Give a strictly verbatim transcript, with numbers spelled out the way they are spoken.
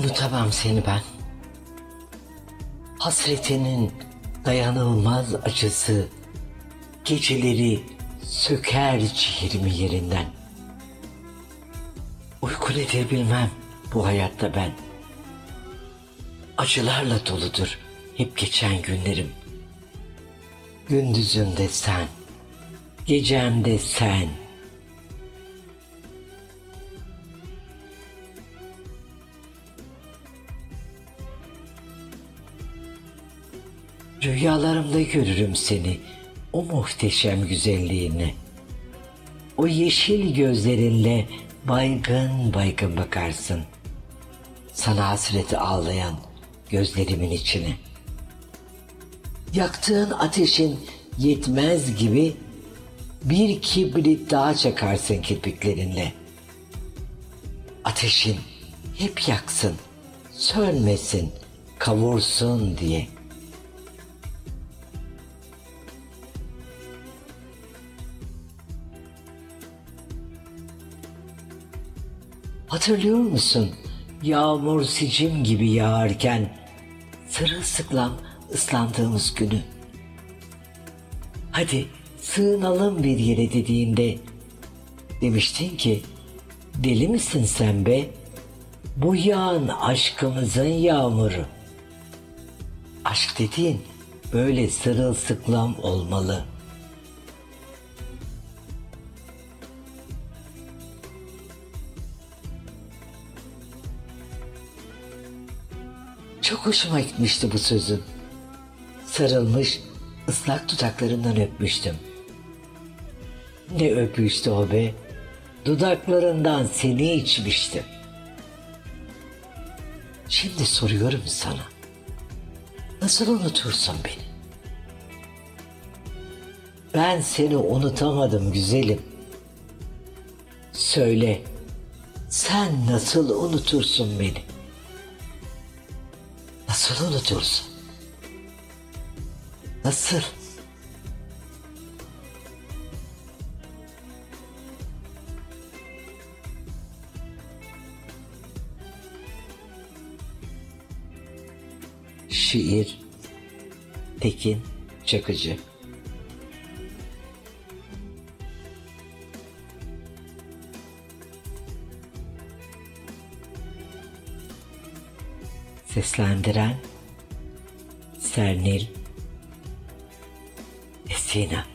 Unutamam seni ben. Hasretinin dayanılmaz acısı geceleri söker ciğerimi yerinden. Uyku nedir bilmem bu hayatta ben. Acılarla doludur hep geçen günlerim. Gündüzümde sen, gecemde sen. Rüyalarımda görürüm seni, o muhteşem güzelliğini. O yeşil gözlerinle baygın baygın bakarsın. Sana hasreti ağlayan gözlerimin içine. Yaktığın ateşin yetmez gibi bir kibrit daha çakarsın kirpiklerinle. Ateşin hep yaksın, sönmesin, kavursun diye. Hatırlıyor musun yağmur sicim gibi yağarken sırılsıklam ıslandığımız günü? Hadi sığınalım bir yere dediğinde demiştin ki deli misin sen be? Bu yağan aşkımızın yağmuru. Aşk dediğin böyle sırılsıklam olmalı. Çok hoşuma gitmişti bu sözün. Sarılmış, ıslak dudaklarından öpmüştüm. Ne öpüştü o be? Dudaklarından seni içmiştim. Şimdi soruyorum sana. Nasıl unutursun beni? Ben seni unutamadım güzelim. Söyle, sen nasıl unutursun beni? Nasıl unutursun? Nasıl? Şiir Tekin Çakıcı. Seslendiren Sernil Esina.